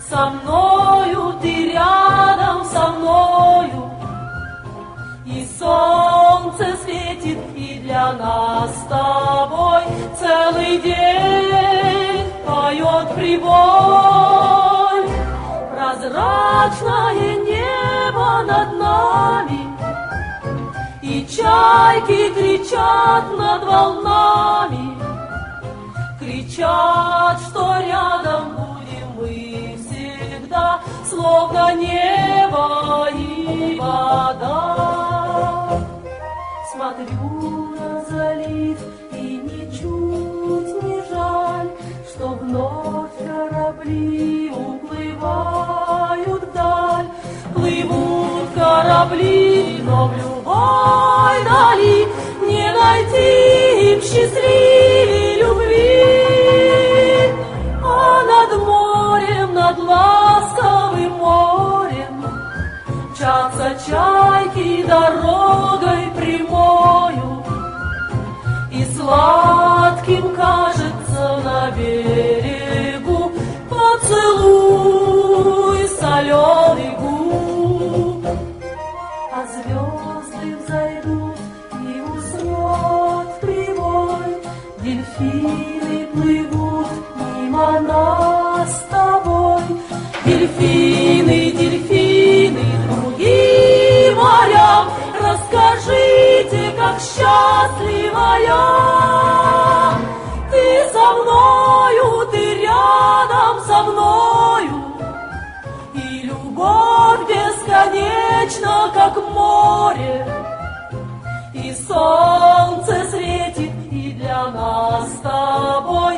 со мною, ты рядом со мною. И солнце светит, и для нас с тобой целый день поет прибой. Прозрачное небо над нами, и чайки кричат над волнами, кричат, что рядом будем мы всегда, словно небо и вода. Смотрю на залив, и ничуть не жаль, что вновь корабли уплывают вдаль. Плывут корабли, но в любой дали не найти им счастливей любви. А над морем, над ласковым морем мчатся чайки дорогой прямою, и сладким кажется на берегу поцелуй соленый губ. А звезды взойдут, и уснет прибой, дельфины плывут мимо нас с тобой. Дельфины, дельфины, другим морям, расскажите, как счастлива я. Ты со мною, ты рядом со мною, и любовь бесконечна, как море. И солнце светит, и для нас с тобой